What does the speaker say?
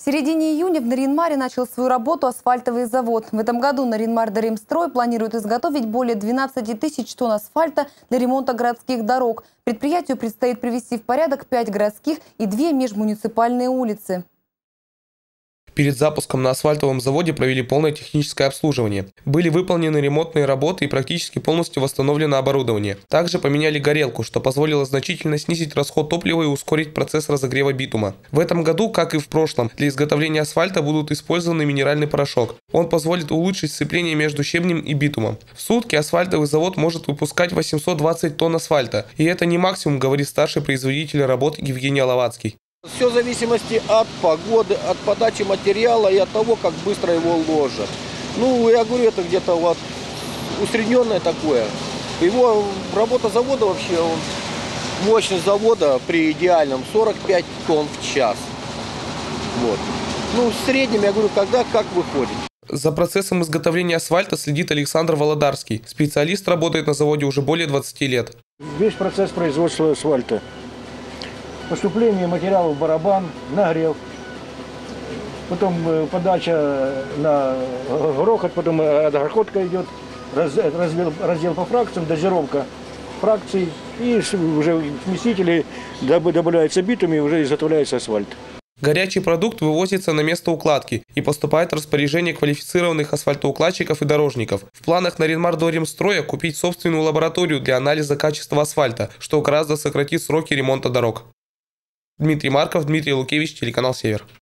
В середине июня в Нарьян-Маре начал свою работу асфальтовый завод. В этом году Нарьян-Мар-Даремстрой планирует изготовить более 12 тысяч тонн асфальта для ремонта городских дорог. Предприятию предстоит привести в порядок 5 городских и 2 межмуниципальные улицы. Перед запуском на асфальтовом заводе провели полное техническое обслуживание. Были выполнены ремонтные работы и практически полностью восстановлено оборудование. Также поменяли горелку, что позволило значительно снизить расход топлива и ускорить процесс разогрева битума. В этом году, как и в прошлом, для изготовления асфальта будут использованы минеральный порошок. Он позволит улучшить сцепление между щебнем и битумом. В сутки асфальтовый завод может выпускать 820 тонн асфальта. И это не максимум, говорит старший производитель работ Евгений Аловацкий. Все в зависимости от погоды, от подачи материала и от того, как быстро его ложат. Ну, я говорю, это где-то вот усредненное такое. Его работа завода вообще, мощность завода при идеальном 45 тонн в час. Вот. Ну, в среднем, я говорю, когда как выходит. За процессом изготовления асфальта следит Александр Володарский. Специалист работает на заводе уже более 20 лет. Весь процесс производства асфальта. Поступление материалов в барабан, нагрев, потом подача на грохот, потом отгородка идет, раздел по фракциям, дозировка фракций, и уже в смесители добавляется битум и уже изготовляется асфальт. Горячий продукт вывозится на место укладки и поступает в распоряжение квалифицированных асфальтоукладчиков и дорожников. В планах Нарьян-Мар-Даремстроя купить собственную лабораторию для анализа качества асфальта, что гораздо сократит сроки ремонта дорог. Дмитрий Марков, Дмитрий Лукевич, телеканал «Север».